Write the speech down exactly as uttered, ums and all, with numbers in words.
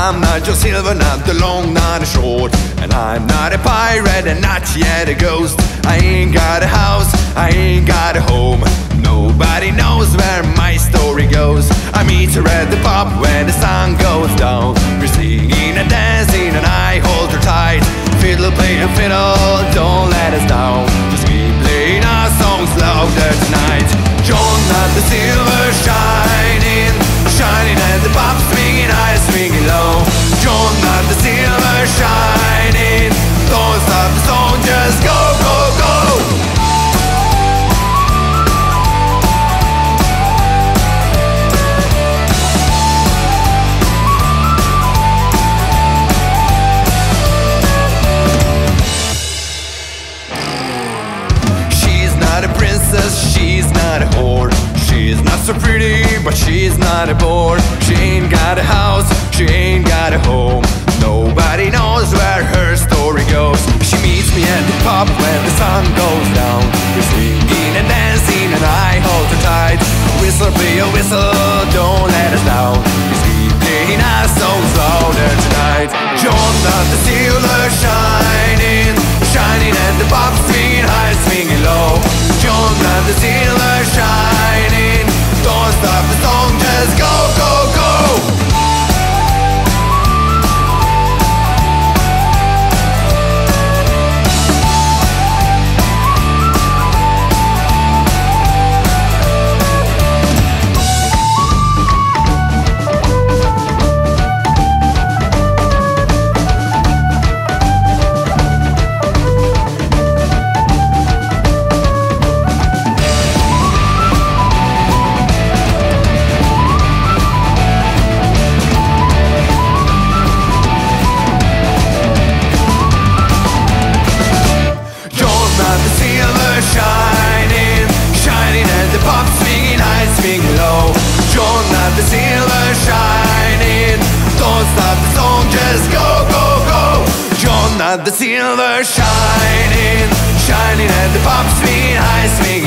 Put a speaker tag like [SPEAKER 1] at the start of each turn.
[SPEAKER 1] I'm not Joe Silver, not the long, not the short. And I'm not a pirate and not yet a ghost. I ain't got a house, I ain't got a home. Nobody knows where my story goes. I meet her at the pub when the sun goes down. We're singing and dancing and I hold her tight. Fiddle, play a fiddle, don't let us down. Just keep playing our songs louder tonight. John at the silver shining, shining at the pub, swinging high, swinging low. John at the silver shining, don't stop the song, just go, go, go. She's not a whore. She's not so pretty, but she's not a bore. She ain't got a house, she ain't got a home. Nobody knows where her story goes. She meets me at the pub when the sun goes down. We're swinging and dancing and I hold her tight. Whistle, play a whistle, don't let us down. Just keep playing our songs louder tonight. John at the silver shining, shining at the pub, swinging high, swinging low. John at the silver shining, don't stop the song, just go, go, go. Shining, shining at the pub, swinging high, swinging low. John at the silver shining, don't stop the song, just go, go, go. John at the silver shining, shining at the pub, swinging high, swinging